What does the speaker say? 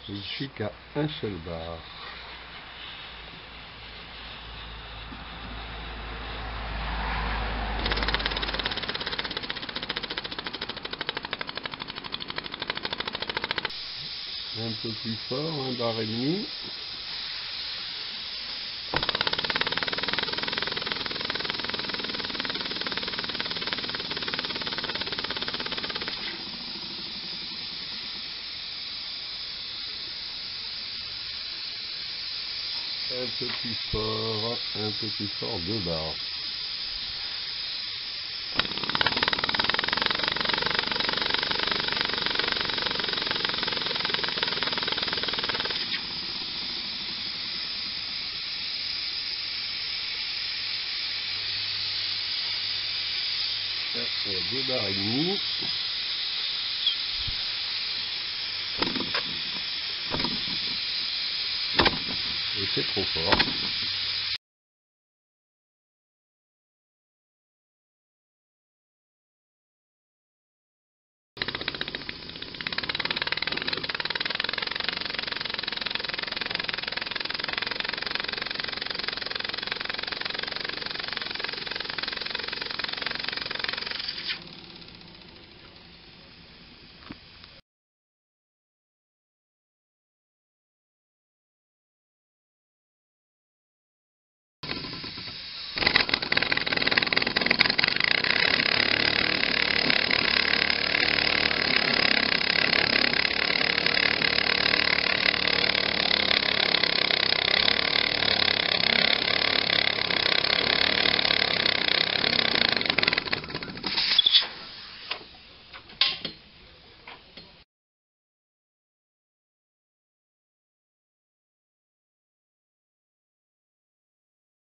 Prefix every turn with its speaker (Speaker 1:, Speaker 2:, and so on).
Speaker 1: Je ne suis qu'à un seul bar. Un peu plus fort, un bar et demi. Un peu plus fort, 2 bars. Là, 2 bars et demi. Et c'est trop fort.